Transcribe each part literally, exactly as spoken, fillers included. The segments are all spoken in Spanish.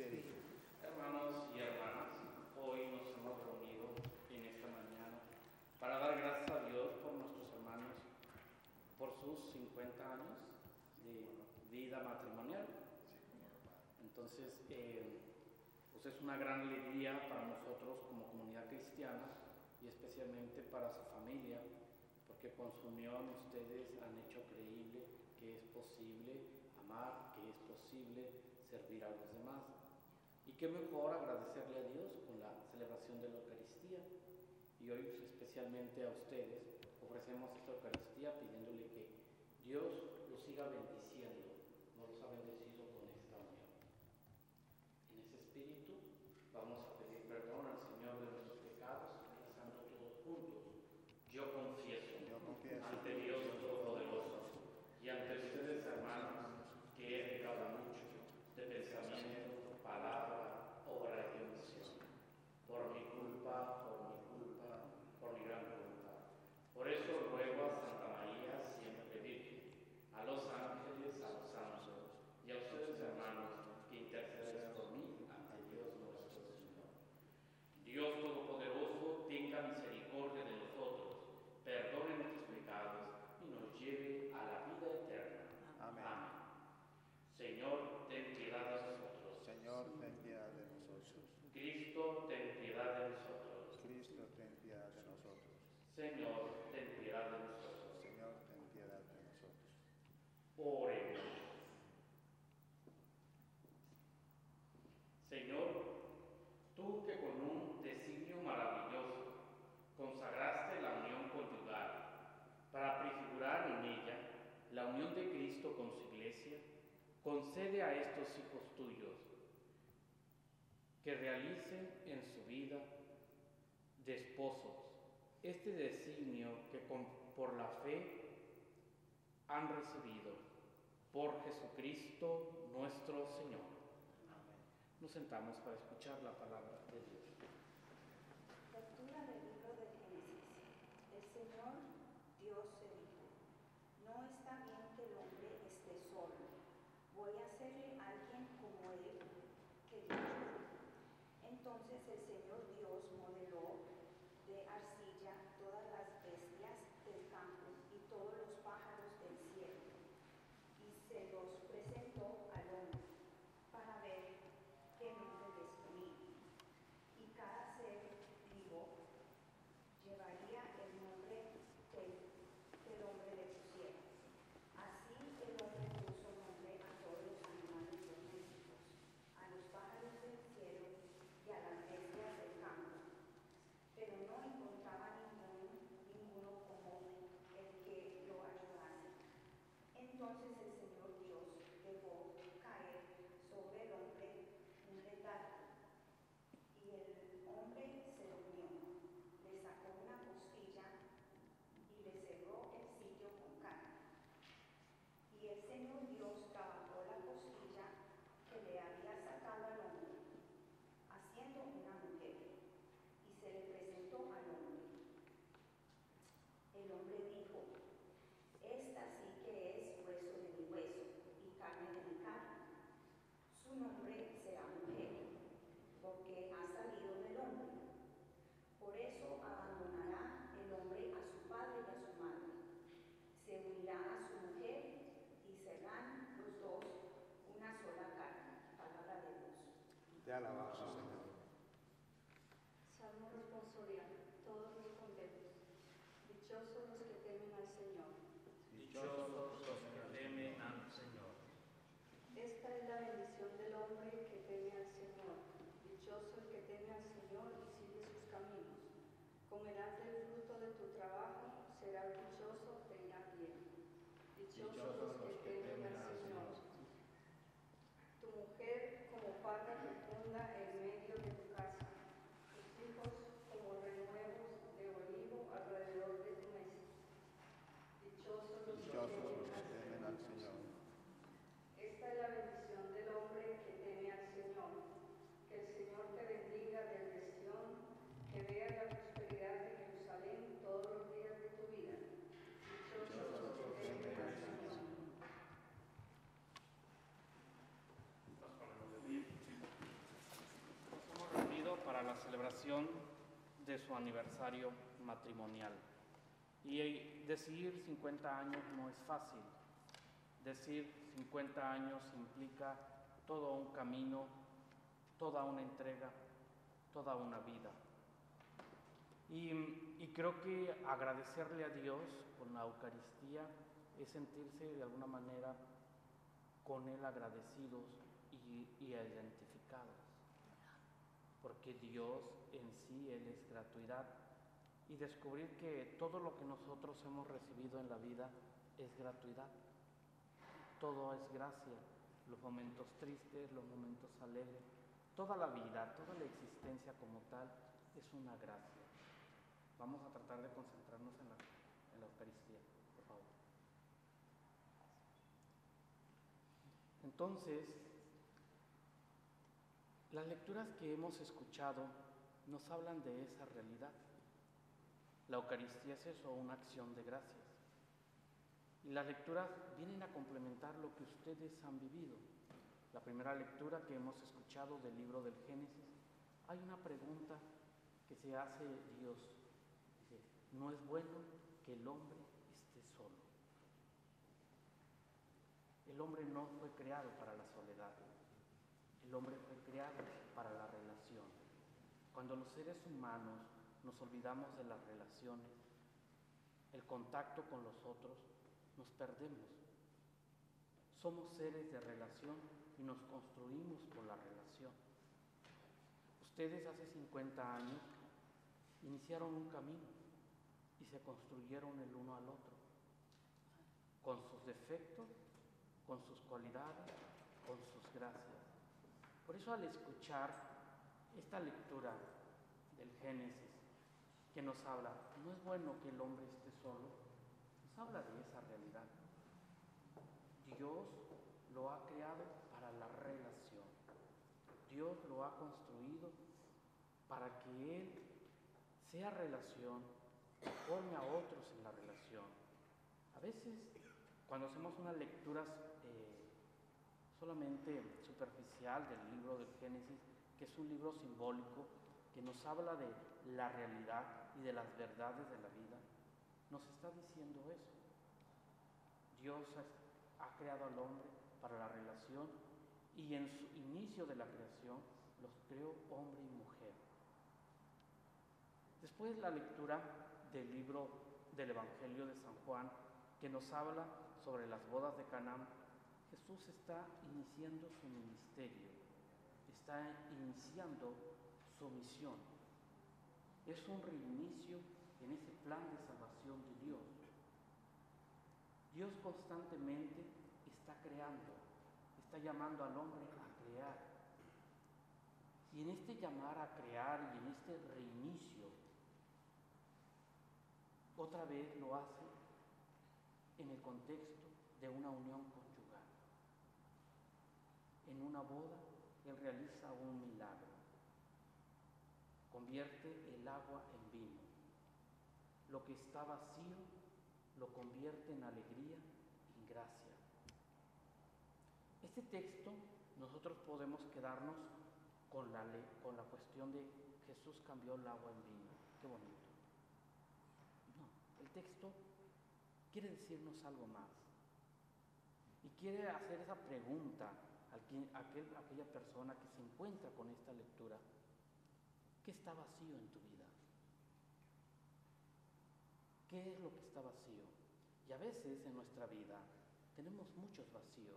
espíritu. Hermanos y hermanas, hoy nos hemos reunido en esta mañana para dar gracias a Dios por nuestros hermanos, por sus cincuenta años de vida matrimonial. Entonces, eh, pues es una gran alegría para nosotros como comunidad cristiana y especialmente para su familia, porque con su unión ustedes han hecho creíble que es posible amar, que es posible servir a los demás. Y qué mejor agradecerle a Dios con la celebración de la Eucaristía. Y hoy pues, especialmente a ustedes ofrecemos esta Eucaristía pidiéndole que Dios los siga bendiciendo, nos los ha bendecido con esta unión. En ese espíritu vamos a pedir perdón al Señor de nuestros pecados, rezando todos juntos. Yo confieso, Yo confieso ante Dios Todopoderoso y ante ustedes, hermanos, que he pecado mucho de pensamiento, palabra, obra y omisión, por mi culpa, por mi culpa, por mi gran culpa. Por eso ruego a Santa María, siempre Virgen, a los ángeles, a los santos y a ustedes, hermanos, que intercedan por mí ante Dios nuestro Señor. Dios Todopoderoso tenga misericordia de nosotros, perdone nuestros pecados y nos lleve a la vida eterna. Amén. Amén. Señor, ten piedad de nosotros. Señor, ten piedad de nosotros. Cristo, ten piedad de nosotros. Cristo, ten piedad de nosotros. Señor, ten piedad de nosotros. Señor, ten piedad de nosotros. Oremos. Señor, tú que con un designio maravilloso consagraste la unión conyugal para prefigurar en ella la unión de Cristo con su Iglesia, concede a estos hijos tuyos que realicen en su vida de esposos este designio que con, por la fe han recibido por Jesucristo nuestro Señor. Amén. Nos sentamos para escuchar la palabra de Dios. Lectura del libro de Génesis. El Señor Dios se dijo: no está bien que el hombre esté solo. Voy a hacerle a alguien como él, que yo soy. Entonces el Señor Dios modeló de arcilla todas las bestias del campo y todos los pájaros del cielo, y se los presentó al hombre para ver qué nombre les ponía. Y cada ser vivo llevaría el nombre que el hombre le pusiera. Así el hombre puso nombre a todos los animales domésticos, a los pájaros del cielo y a las bestias del campo. Pero no encontraba ninguno, ninguno como el que lo ayudase. Entonces el Señor Dios dejó caer sobre el hombre un letargo, y el hombre se durmió. Le sacó una costilla y le cerró el sitio con carne. Y el Señor Dios trabajó la costilla que le había sacado al hombre, haciendo una mujer, y se le presentó al hombre. El hombre dijo: esta sí que es hueso de mi hueso y carne de mi carne. Su nombre será mujer, porque ha salido del hombre. Por eso abandonará el hombre a su padre y a su madre, se unirá a su mujer y serán los dos una sola carne. Palabra de Dios. Te alabamos, Señor. Salmo responsorial. Todos respondemos: dichosos los que temen al Señor. Dichosos los que temen al Señor. Esta es la bendición del hombre que teme al Señor. Dichoso el que teme al Señor y sigue sus caminos. Comerás del fruto de tu trabajo, serás dichoso, te irá bien. Dichosos los que temen al Señor. Tu mujer como parra fecunda en medio de tu casa, tus hijos como renuevos de olivo alrededor de tu mesa. Dichosos los Dichosos los que que temen al Señor. Esta es la bendición del hombre que teme al Señor. Que el Señor te bendiga desde Sión, que vea la prosperidad de Jerusalén todos los días de tu vida. Dichosos los que temen al Señor. celebración de su aniversario matrimonial. Y decir cincuenta años no es fácil. Decir cincuenta años implica todo un camino, toda una entrega, toda una vida. Y, y creo que agradecerle a Dios con la Eucaristía es sentirse de alguna manera con Él agradecidos y, y identificados. Porque Dios en sí, Él es gratuidad. Y descubrir que todo lo que nosotros hemos recibido en la vida es gratuidad. Todo es gracia. Los momentos tristes, los momentos alegres, toda la vida, toda la existencia como tal es una gracia. Vamos a tratar de concentrarnos en la, en la Eucaristía, por favor. Entonces, las lecturas que hemos escuchado nos hablan de esa realidad. La Eucaristía es eso, una acción de gracias. Y las lecturas vienen a complementar lo que ustedes han vivido. La primera lectura que hemos escuchado del libro del Génesis, hay una pregunta que se hace Dios. Dice, no es bueno que el hombre esté solo. El hombre no fue creado para la soledad. El hombre fue creado para la relación. Cuando los seres humanos nos olvidamos de las relaciones, el contacto con los otros, nos perdemos. Somos seres de relación y nos construimos por la relación. Ustedes hace cincuenta años iniciaron un camino y se construyeron el uno al otro, con sus defectos, con sus cualidades, con sus gracias. Por eso al escuchar esta lectura del Génesis, que nos habla, no es bueno que el hombre esté solo, nos habla de esa realidad. Dios lo ha creado para la relación. Dios lo ha construido para que Él sea relación, forme a otros en la relación. A veces, cuando hacemos unas lecturas eh, solamente superficial del libro del Génesis, que es un libro simbólico, que nos habla de la realidad y de las verdades de la vida, nos está diciendo eso. Dios ha, ha creado al hombre para la relación y en su inicio de la creación los creó hombre y mujer. Después la lectura del libro del Evangelio de San Juan, que nos habla sobre las bodas de Caná, Jesús está iniciando su ministerio, está iniciando su misión. Es un reinicio en ese plan de salvación de Dios. Dios constantemente está creando, está llamando al hombre a crear. Y en este llamar a crear y en este reinicio, otra vez lo hace en el contexto de una unión conyugal. En una boda, Él realiza un milagro. Convierte el agua en vino. Lo que está vacío lo convierte en alegría y gracia. Este texto nosotros podemos quedarnos con la, con la cuestión de Jesús cambió el agua en vino. Qué bonito. No, el texto quiere decirnos algo más. Y quiere hacer esa pregunta a aquel, a aquella persona que se encuentra con esta lectura. ¿Qué está vacío en tu vida? ¿Qué es lo que está vacío? Y a veces en nuestra vida tenemos muchos vacíos.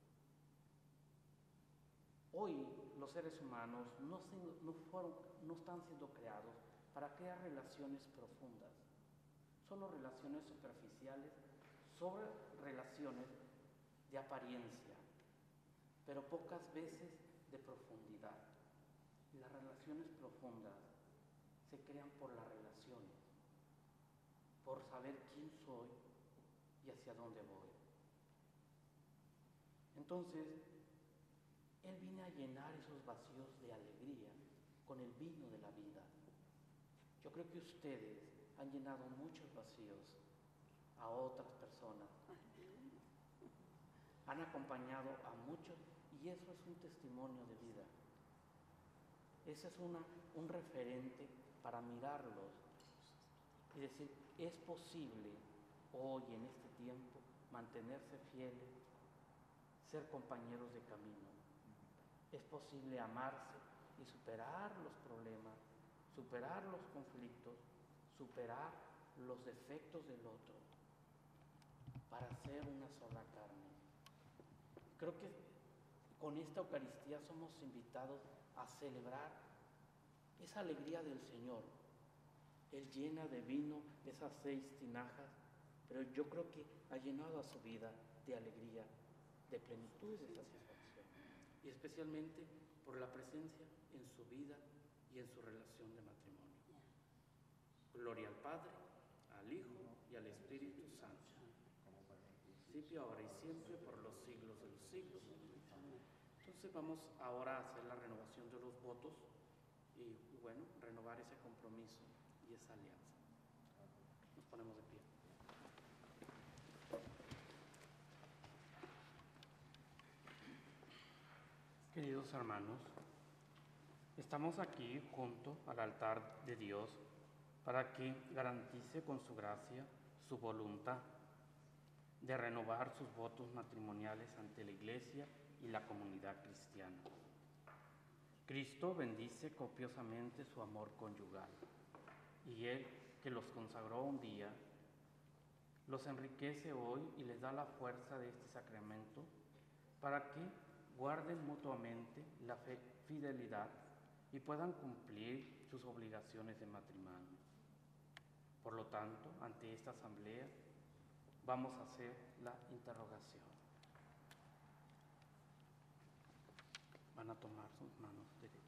Hoy los seres humanos no, se, no, fueron, no están siendo creados para crear relaciones profundas. Solo relaciones superficiales sobre relaciones de apariencia, pero pocas veces de profundidad. Las relaciones profundas se crean por las relaciones, por saber quién soy y hacia dónde voy. Entonces, Él viene a llenar esos vacíos de alegría con el vino de la vida. Yo creo que ustedes han llenado muchos vacíos a otras personas. Han acompañado a muchos y eso es un testimonio de vida. Ese es una, un referente para mirarlos y decir, es posible hoy en este tiempo mantenerse fieles, ser compañeros de camino. Es posible amarse y superar los problemas, superar los conflictos, superar los defectos del otro para ser una sola carne. Creo que con esta Eucaristía somos invitados a celebrar esa alegría del Señor. Él llena de vino esas seis tinajas, pero yo creo que ha llenado a su vida de alegría, de plenitud y de satisfacción. Y especialmente por la presencia en su vida y en su relación de matrimonio. Gloria al Padre, al Hijo y al Espíritu Santo. Principio, ahora y siempre, por los siglos de los siglos. Entonces vamos ahora a hacer la renovación de los votos y, bueno, renovar ese compromiso y esa alianza. Nos ponemos de pie. Queridos hermanos, estamos aquí junto al altar de Dios para que garantice con su gracia su voluntad de renovar sus votos matrimoniales ante la Iglesia y la comunidad cristiana. Cristo bendice copiosamente su amor conyugal y Él, que los consagró un día, los enriquece hoy y les da la fuerza de este sacramento para que guarden mutuamente la fe, fidelidad y puedan cumplir sus obligaciones de matrimonio. Por lo tanto, ante esta asamblea vamos a hacer la interrogación. Van a tomar sus manos derechas.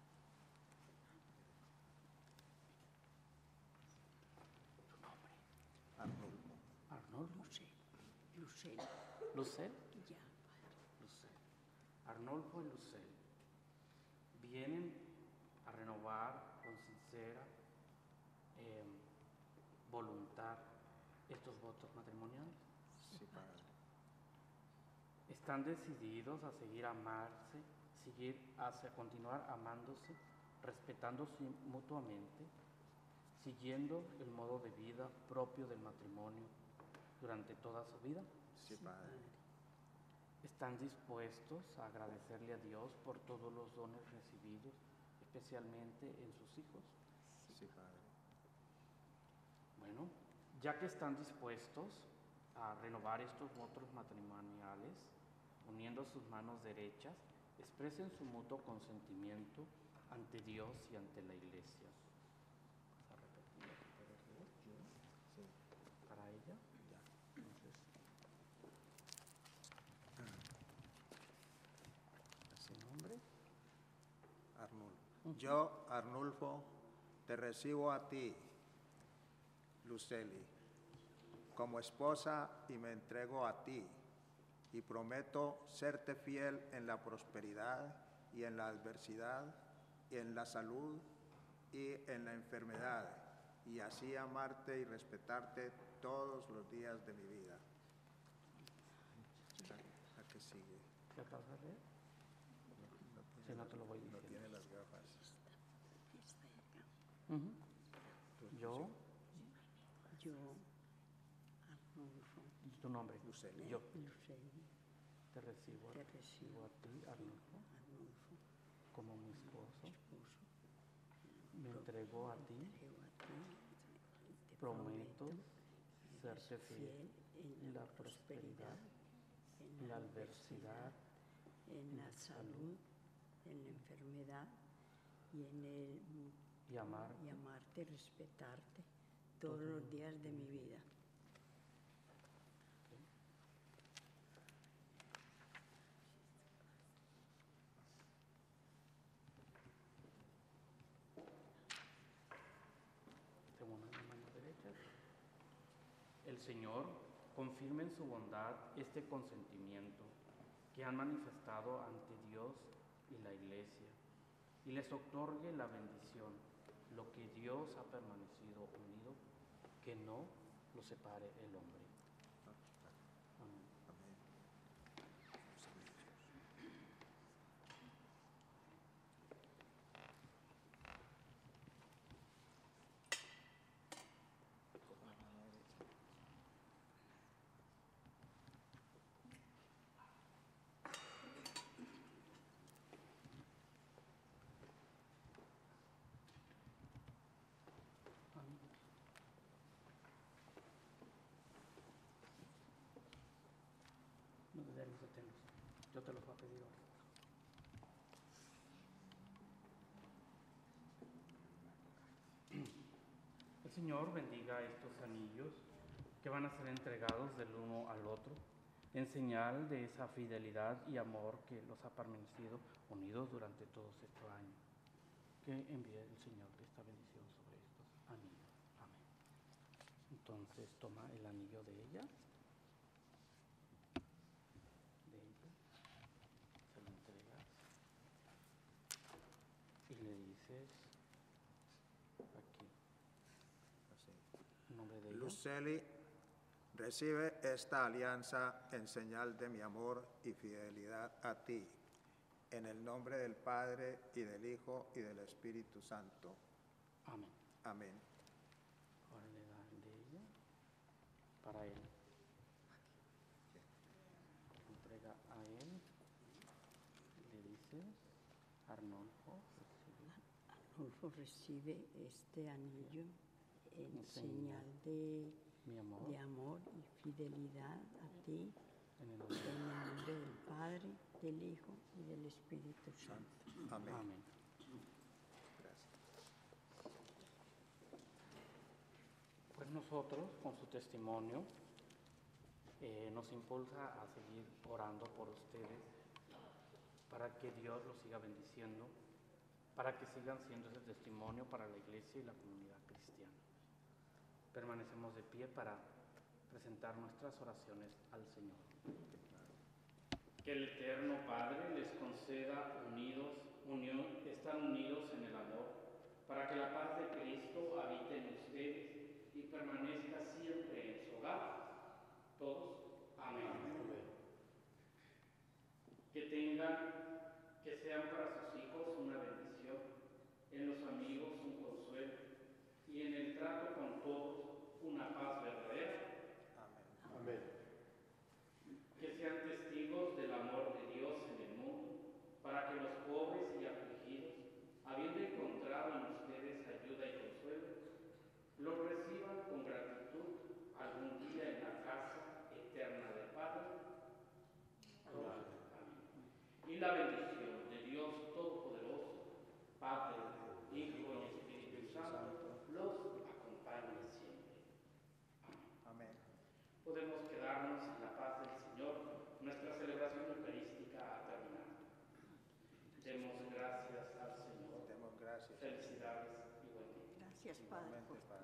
¿Tu nombre? Arnulfo. Arnolfo. Lucel. ¿Lucel? Ya, Lucel. Arnolfo y Lucel vienen a renovar con sincera eh, voluntad estos votos matrimoniales. Sí, Padre. Están decididos a seguir amarse, seguir hacia continuar amándose, respetándose mutuamente, siguiendo el modo de vida propio del matrimonio durante toda su vida. Sí, Padre. Están dispuestos a agradecerle a Dios por todos los dones recibidos, especialmente en sus hijos. Sí, Padre. Bueno, ya que están dispuestos a renovar estos votos matrimoniales, uniendo sus manos derechas, expresen su mutuo consentimiento ante Dios y ante la Iglesia. ¿Vas a repetir lo que quieres leer? Sí. ¿Para ella? Ya. Entonces, ¿ese nombre? Arnulfo. Yo, Arnulfo, te recibo a ti, Luceli, como esposa y me entrego a ti y prometo serte fiel en la prosperidad y en la adversidad y en la salud y en la enfermedad y así amarte y respetarte todos los días de mi vida. ¿A qué sigue? ¿Qué acabas de leer? Si no te lo voy No diciendo. tiene las gafas. Ujú. Yo, yo, Arnulfo, tu nombre, Luceli. yo Lucel, te recibo, te recibo a ti, Arnulfo, Arnulfo, como mi esposo, esposo, me entrego a ti, entrego a ti, te prometo prometo serte fiel en la prosperidad, en la adversidad, en la salud, en la enfermedad y en el y amar y amarte, respetarte todos los días de mi vida. Tengo una mano derecha. El Señor confirme en su bondad este consentimiento que han manifestado ante Dios y la Iglesia y les otorgue la bendición, lo que Dios ha permanecido unido, que no lo separe el hombre. Amén. Amén. Yo te los voy a pedir ahora. El Señor bendiga estos anillos que van a ser entregados del uno al otro, en señal de esa fidelidad y amor que los ha permanecido unidos durante todos estos años. Que envíe el Señor esta bendición sobre estos anillos. Amén. Entonces toma el anillo de ella, de ella, se lo entregas y le dices aquí, el nombre de ella. Luceli, recibe esta alianza en señal de mi amor y fidelidad a ti, en el nombre del Padre, y del Hijo, y del Espíritu Santo. Amén. Amén. Ahora le da el de ella para él. Lo entrega a él. Le dices, Arnolfo, recibe. Arnolfo recibe este anillo en En señal de, mi amor, de amor y fidelidad a ti, en el en nombre el nombre del Padre, del Hijo y del Espíritu Santo. Amén. Amén. Gracias. Pues nosotros, con su testimonio, eh, nos impulsa a seguir orando por ustedes para que Dios los siga bendiciendo, para que sigan siendo ese testimonio para la Iglesia y la comunidad cristiana. Permanecemos de pie para presentar nuestras oraciones al Señor. Que el Eterno Padre les conceda unidos, unión, estar unidos en el amor, para que la paz de Cristo habite en ustedes y permanezca siempre en su hogar. Todos, amén. Amén. Que tengan, que sean para sus hijos una bendición, en los amigos un consuelo y en el trato con todos una paz verdadera. Amén. Amén. Que sean testigos del amor de Dios en el mundo, para que los pobres y afligidos, habiendo encontrado en ustedes ayuda y consuelo, los reciban con gratitud algún día en la casa eterna del Padre. Amén. Y la bendición de Dios Todopoderoso, Padre, Hijo y Espíritu Santo, los acompañe siempre. Amén. Amén. Podemos quedarnos en la paz del Señor. Nuestra celebración eucarística ha terminado. Demos gracias al Señor. Demos gracias. Felicidades y buen día. Gracias, Padre, Igualmente, por Padre.